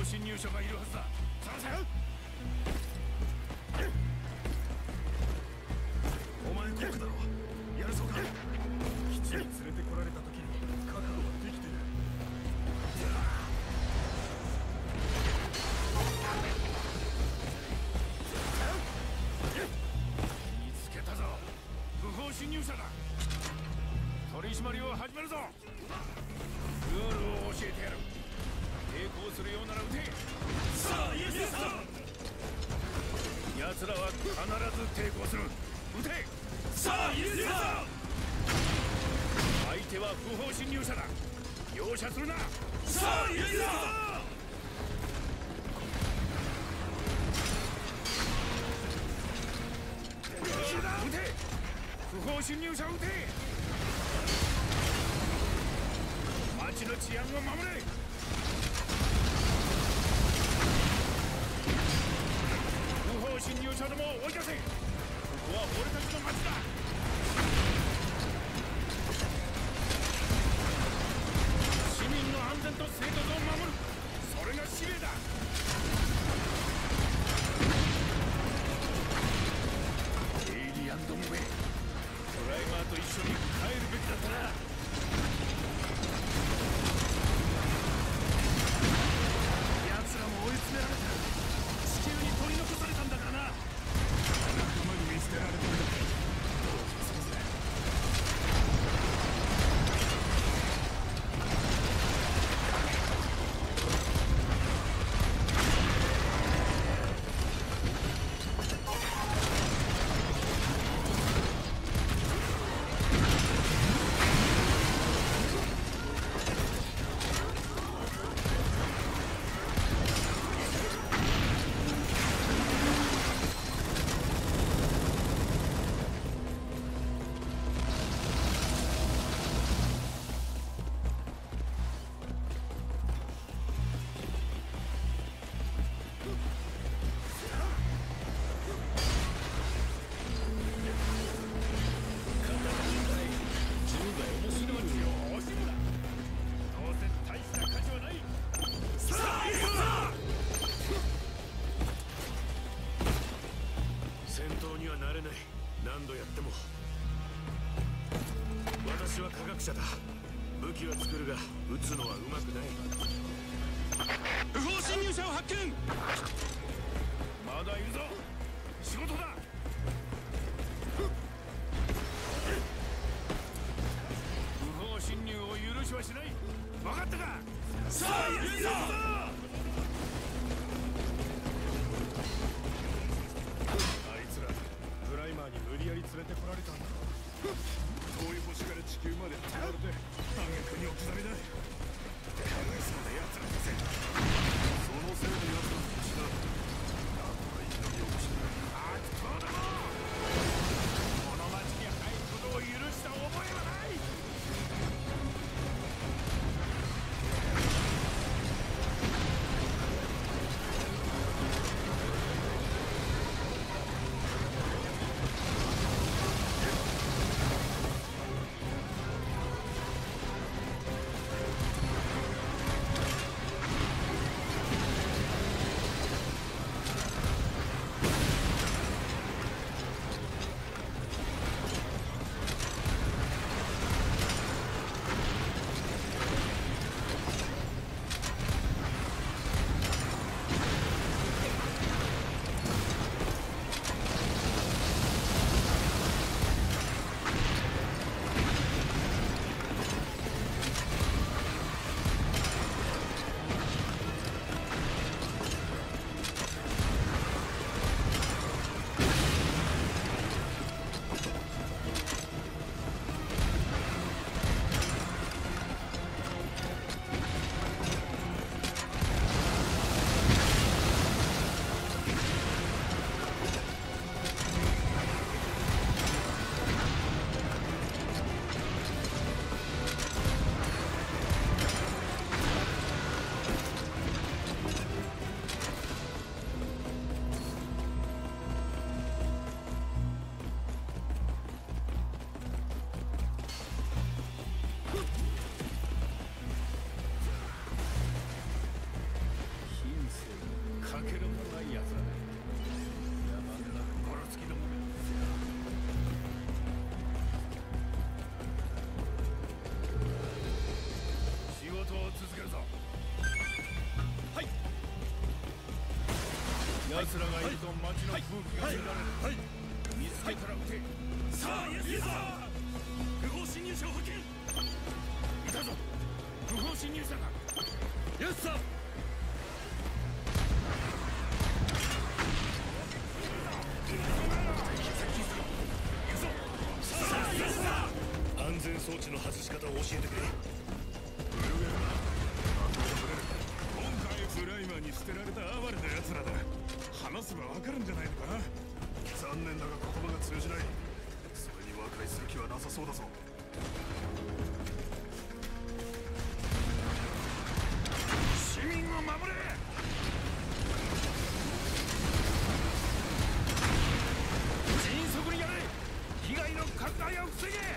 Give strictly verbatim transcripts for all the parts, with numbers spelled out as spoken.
侵入者がいるはずだ。探せ。お前コックだろ。やるそうか。基地に連れてこられた時に覚悟はできてる。見つけたぞ。不法侵入者だ。取り締まりを始めるぞ。ルールを教えてやる。抵抗するようなら撃て。さあイエスさん。奴らは必ず抵抗する。撃て。さあイエスさん。相手は不法侵入者だ。容赦するな。さあイエスさん。撃て。不法侵入者を撃て。町の治安を守れ。不法侵入者どもを追い出せ。ここは俺たちの町だ。市民の安全と生活を守る、それが使命だ。エイリアンどもめ、クライマーと一緒に帰るべきだったな。奴らも追い詰められた。地球に取り残されたんだからな。仲間に見捨てられてる。どうするぜ。何度やっても。私は科学者だ。武器は作るが撃つのはうまくない。不法侵入者を発見。まだいるぞ。仕事だ。不法侵入を許しはしない。分かったか。さあ行くぞ。クライマーに無理やり連れてこられたんだろう。遠い星から地球まで運ばれて反逆に置き去りだ。かわいそうな奴らだぜ。 奴らがいると街の空気が乱れる。見つけたら撃て。さあ、いいぞ。不法侵入者を発見。いたぞ。不法侵入者だ。よっしゃ。安全装置の外し方を教えてくれ。今回プライマーに捨てられた哀れな奴らだ。話せばわかるんじゃないのかな。残念だが言葉が通じない。それに和解する気はなさそうだぞ。市民を守れ。迅速にやれ。被害の拡大を防げ。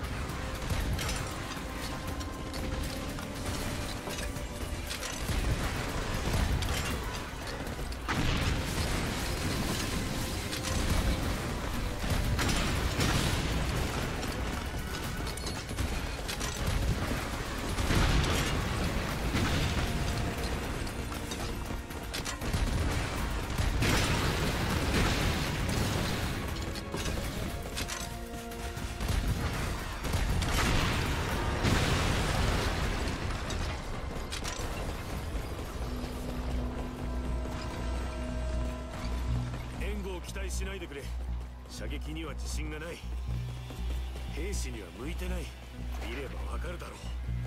期待しないでくれ。射撃には自信がない。兵士には向いてない。見ればわかるだろ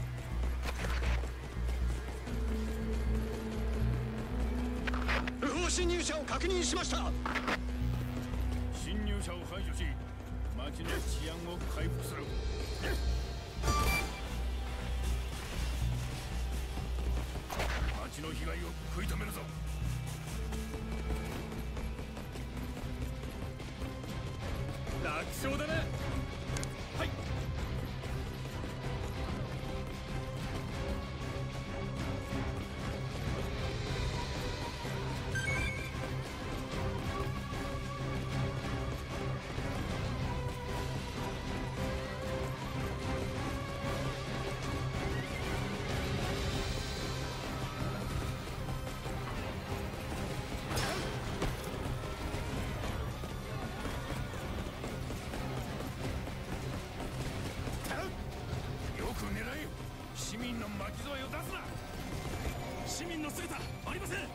う。 不法侵入者を確認しました。 侵入者を排除し町の治安を回復する。町の被害を食い止めるぞ。楽勝だな。はい。市民の巻き添えを出すな。市民の姿ありません。はい。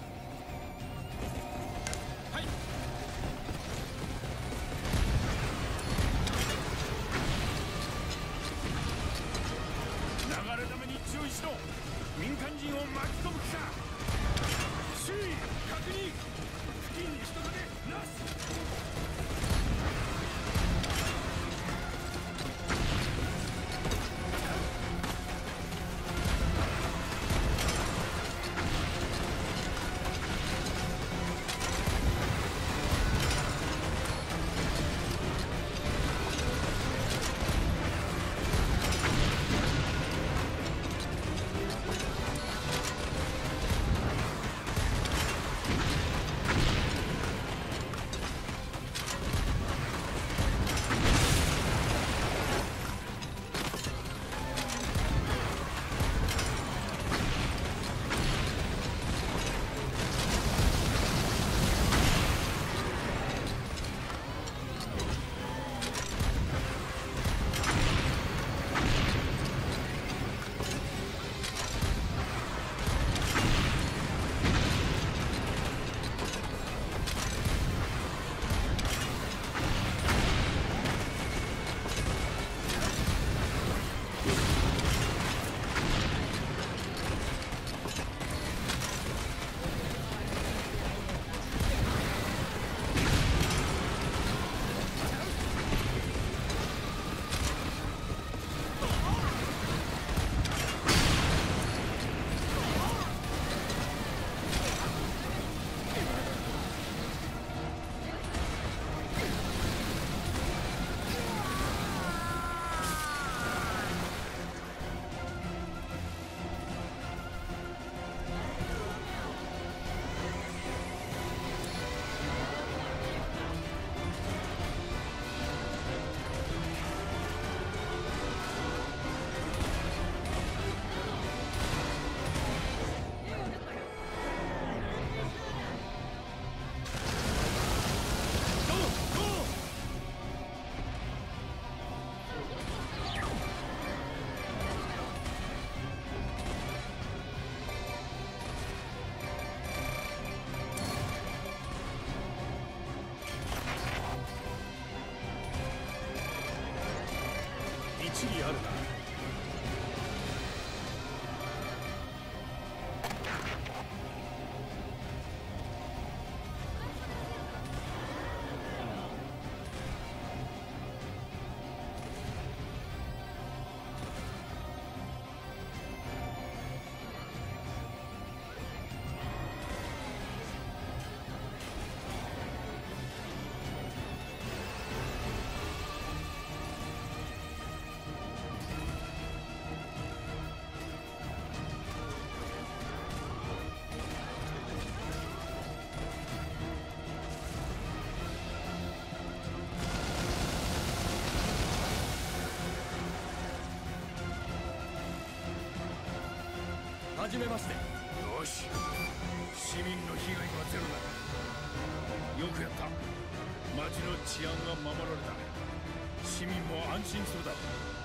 流れ弾に注意しろ。民間人を巻き込む気か。周囲確認。付近に人影なし。 一理あるな。 はじめまして。 よし、市民の被害はゼロだ。よくやった。町の治安が守られた。市民も安心するだろう。